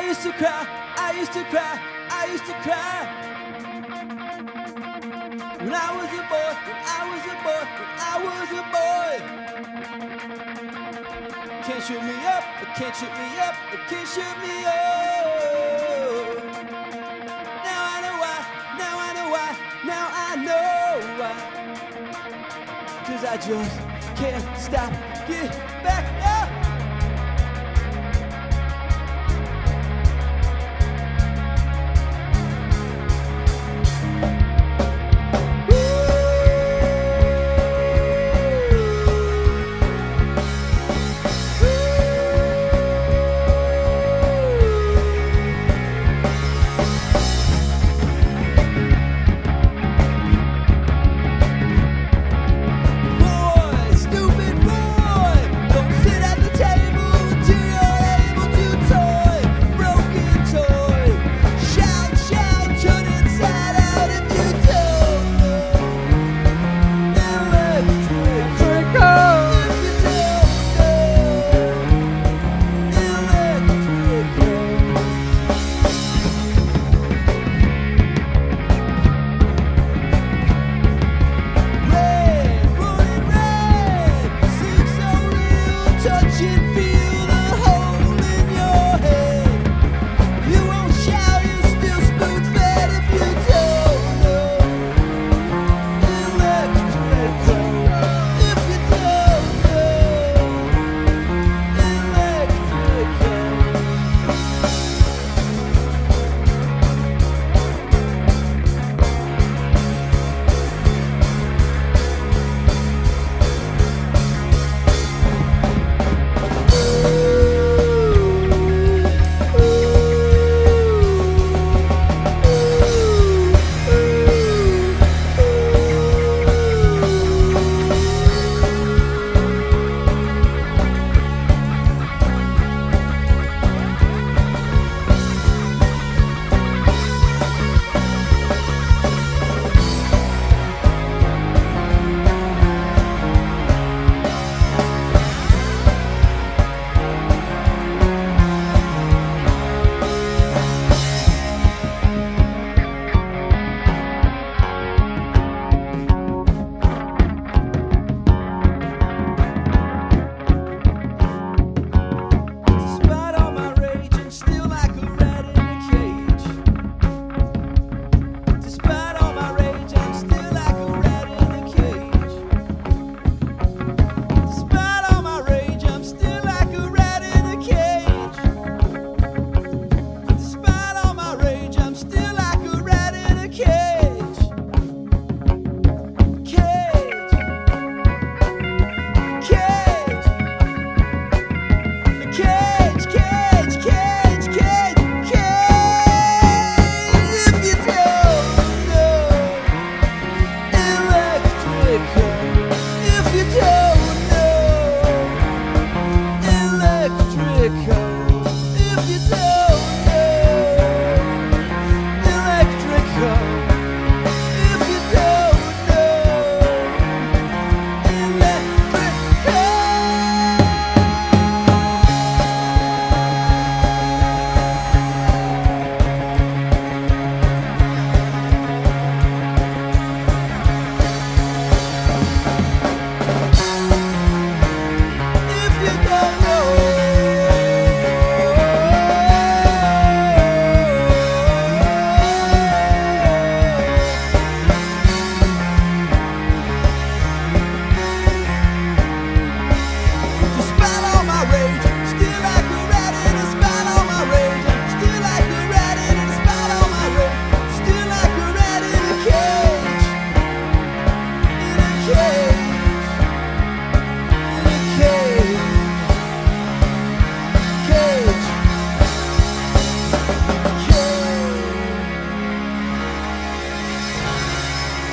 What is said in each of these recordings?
used to cry, I used to cry, I used to cry. When I was a boy, when I was a boy, when I was a boy. Can't shoot me up, can't shoot me up, can't shoot me up. Now I know why, now I know why, now I know why. 'Cause I just can't stop, get back up.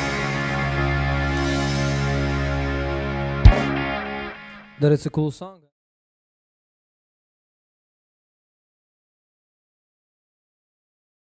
That it's a cool song.